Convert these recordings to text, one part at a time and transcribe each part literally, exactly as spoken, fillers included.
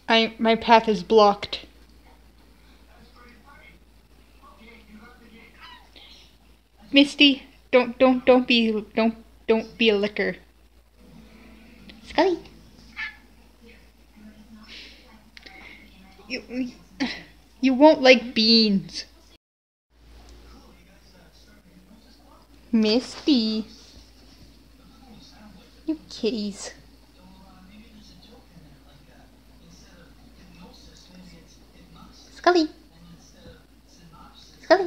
I my path is blocked. Misty, don't don't don't be don't don't be a licker. Scully. You you won't like beans. Misty. You kitties. Scully. Scully.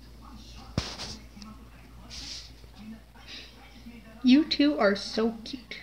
You two are so cute.